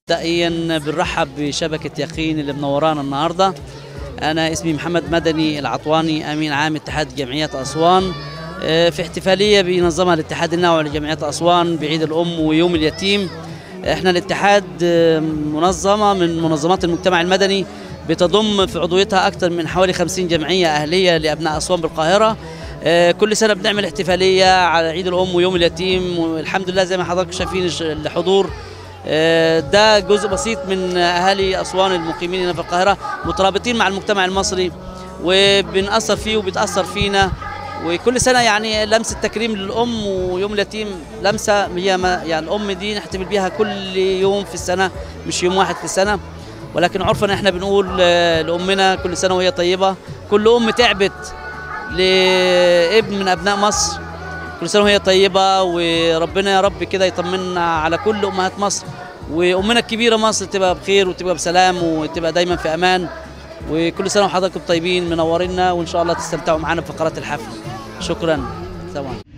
مبدئيا بنرحب بشبكة يقين اللي منورانا النهارده. أنا اسمي محمد مدني العطواني، أمين عام اتحاد جمعيات أسوان، في احتفالية بينظمها الاتحاد النوعي لجمعيات أسوان بعيد الأم ويوم اليتيم. احنا الاتحاد منظمة من منظمات المجتمع المدني بتضم في عضويتها أكثر من حوالي 50 جمعية أهلية لأبناء أسوان بالقاهرة. كل سنة بنعمل احتفالية على عيد الأم ويوم اليتيم، والحمد لله زي ما حضراتكم شايفين الحضور ده جزء بسيط من أهالي أسوان المقيمين هنا في القاهرة مترابطين مع المجتمع المصري وبنأثر فيه وبيتأثر فينا. وكل سنة يعني لمسة تكريم للأم ويوم اليتيم لمسة هي يعني الأم دي نحتفل بيها كل يوم في السنة، مش يوم واحد في السنة، ولكن عرفا احنا بنقول لأمنا كل سنة وهي طيبة. كل أم تعبت لابن من أبناء مصر كل سنة وهي طيبة، وربنا يا رب كده يطمنا على كل أمهات مصر، وأمنا الكبيرة مصر تبقى بخير وتبقى بسلام وتبقى دايما في أمان. وكل سنة وحضراتكم طيبين منورينا، وإن شاء الله تستمتعوا معنا بفقرات الحفل. شكرا. سلام.